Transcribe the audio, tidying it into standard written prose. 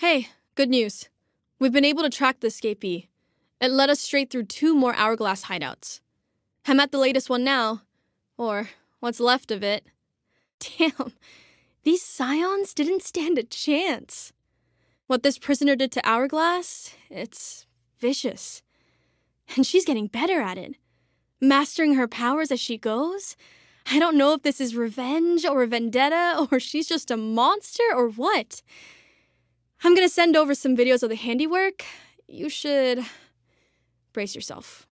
Hey, good news. We've been able to track the escapee. It led us straight through 2 more hourglass hideouts. I'm at the latest one now. Or what's left of it. Damn, these scions didn't stand a chance. What this prisoner did to Hourglass, it's vicious. And she's getting better at it. Mastering her powers as she goes. I don't know if this is revenge or a vendetta or she's just a monster or what. I'm gonna send over some videos of the handiwork. You should brace yourself.